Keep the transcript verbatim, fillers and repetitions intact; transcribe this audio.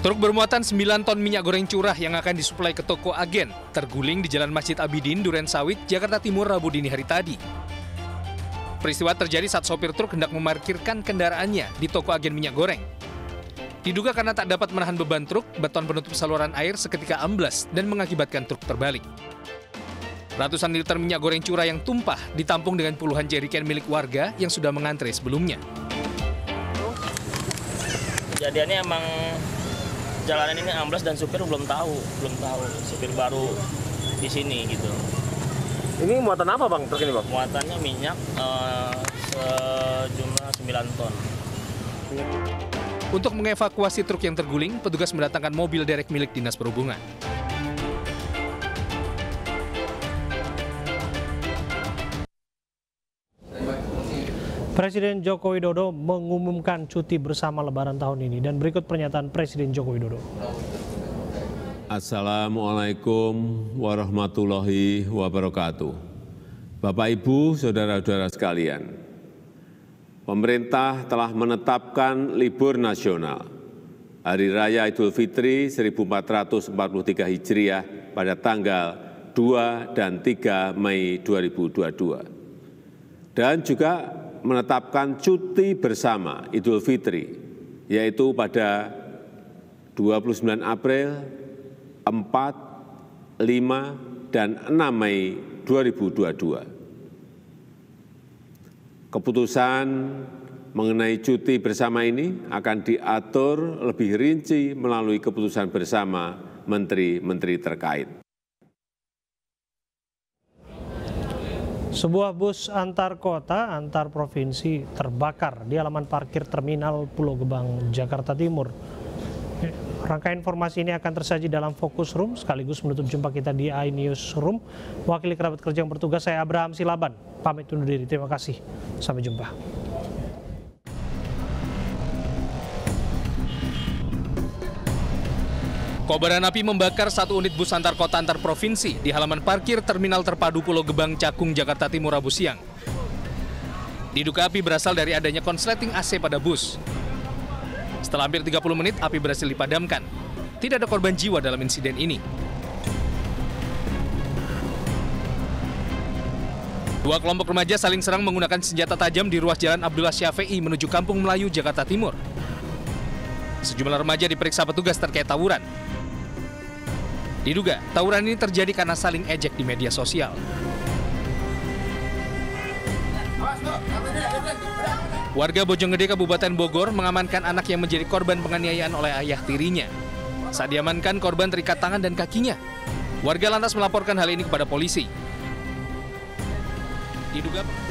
Truk bermuatan sembilan ton minyak goreng curah yang akan disuplai ke toko agen terguling di Jalan Masjid Abidin, Duren Sawit, Jakarta Timur, Rabu dini hari tadi. Peristiwa terjadi saat sopir truk hendak memarkirkan kendaraannya di toko agen minyak goreng. Diduga karena tak dapat menahan beban truk, beton penutup saluran air seketika amblas dan mengakibatkan truk terbalik. Ratusan liter minyak goreng curah yang tumpah ditampung dengan puluhan jeriken milik warga yang sudah mengantre sebelumnya. Kejadiannya emang jalanan ini amblas dan supir belum tahu, belum tahu. Supir baru di sini gitu. Ini muatan apa bang truk ini bang? Muatannya minyak eh, sejumlah sembilan ton. Untuk mengevakuasi truk yang terguling, petugas mendatangkan mobil derek milik Dinas Perhubungan. Presiden Joko Widodo mengumumkan cuti bersama Lebaran tahun ini dan berikut pernyataan Presiden Joko Widodo. Assalamualaikum warahmatullahi wabarakatuh. Bapak, Ibu, saudara-saudara sekalian, pemerintah telah menetapkan libur nasional Hari Raya Idul Fitri seribu empat ratus empat puluh tiga Hijriah pada tanggal dua dan tiga Mei dua ribu dua puluh dua. Dan juga menetapkan cuti bersama Idul Fitri, yaitu pada dua puluh sembilan April, empat, lima, dan enam Mei dua ribu dua puluh dua. Keputusan mengenai cuti bersama ini akan diatur lebih rinci melalui keputusan bersama menteri-menteri terkait. Sebuah bus antar kota, antar provinsi terbakar di halaman parkir Terminal Pulau Gebang, Jakarta Timur. Rangkaian informasi ini akan tersaji dalam Fokus Room, sekaligus menutup jumpa kita di iNewsroom. Wakil kerabat kerja yang bertugas, saya Abraham Silaban. Pamit undur diri, terima kasih. Sampai jumpa. Kobaran api membakar satu unit bus antar kota antar provinsi di halaman parkir Terminal Terpadu Pulau Gebang, Cakung, Jakarta Timur, Rabu siang. Diduga api berasal dari adanya konsleting A C pada bus. Setelah hampir tiga puluh menit, api berhasil dipadamkan. Tidak ada korban jiwa dalam insiden ini. Dua kelompok remaja saling serang menggunakan senjata tajam di ruas Jalan Abdullah Syafi'i menuju Kampung Melayu, Jakarta Timur. Sejumlah remaja diperiksa petugas terkait tawuran. Diduga, tawuran ini terjadi karena saling ejek di media sosial. Warga Bojonggede, Kabupaten Bogor mengamankan anak yang menjadi korban penganiayaan oleh ayah tirinya. Saat diamankan, korban terikat tangan dan kakinya. Warga lantas melaporkan hal ini kepada polisi. Diduga